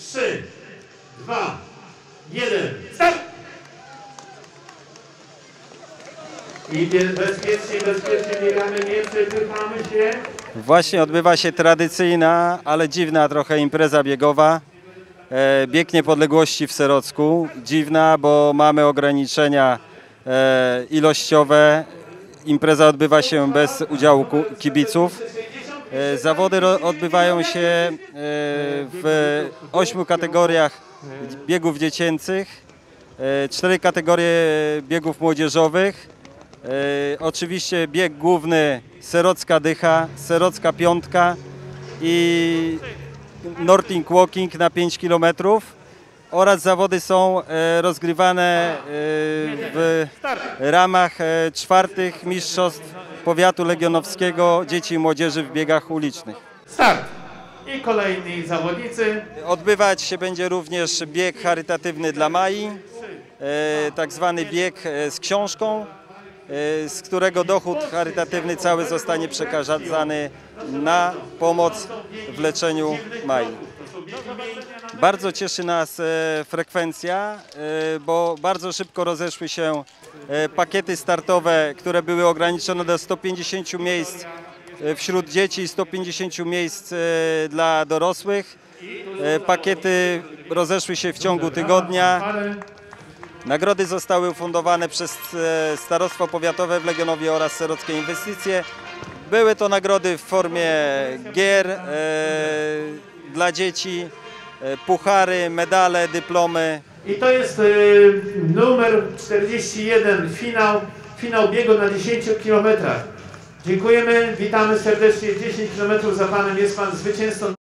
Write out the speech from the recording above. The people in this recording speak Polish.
3, 2, 1, start! I bezpiecznie biegamy, nie przepychamy się. Właśnie odbywa się tradycyjna, ale dziwna trochę impreza biegowa. Bieg Niepodległości w Serocku. Dziwna, bo mamy ograniczenia ilościowe. Impreza odbywa się bez udziału kibiców. Zawody odbywają się w 8 kategoriach biegów dziecięcych, 4 kategorie biegów młodzieżowych. Oczywiście bieg główny Serocka Dycha, Serocka Piątka i Nordic Walking na 5 km oraz zawody są rozgrywane w ramach 4. Mistrzostw Powiatu Legionowskiego Dzieci i Młodzieży w biegach ulicznych. Start! I kolejni zawodnicy. Odbywać się będzie również bieg charytatywny dla Mai, tak zwany bieg z książką, z którego dochód charytatywny cały zostanie przekazany na pomoc w leczeniu Mai. Bardzo cieszy nas frekwencja, bo bardzo szybko rozeszły się pakiety startowe, które były ograniczone do 150 miejsc wśród dzieci i 150 miejsc dla dorosłych. Pakiety rozeszły się w ciągu tygodnia. Nagrody zostały ufundowane przez Starostwo Powiatowe w Legionowie oraz Serockie Inwestycje. Były to nagrody w formie gier dla dzieci, puchary, medale, dyplomy. I to jest numer 41, finał biegu na 10 km. Dziękujemy, witamy serdecznie. 10 km za Panem, jest Pan zwycięzcą.